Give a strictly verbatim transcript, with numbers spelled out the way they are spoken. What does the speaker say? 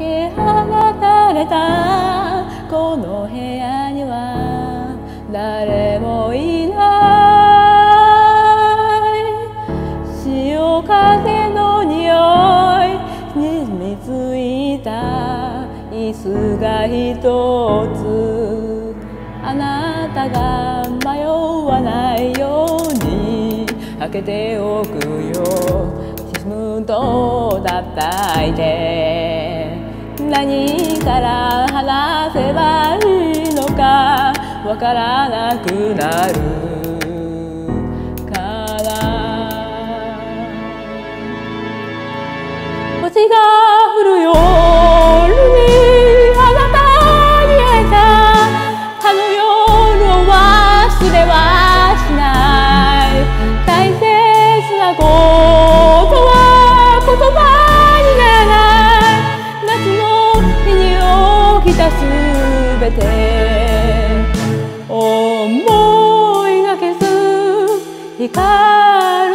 け放たれたこの部屋には誰もいない潮風の匂いにみついた椅子が一つあなたが迷わないように開けておくよ沈むと叩いて何から話せばいいのかわからなくなるから星が降る夜にあなたに会えたあの夜を忘れはしない大切なことは言葉にならない夏の日に起きたすべて思いがけず光る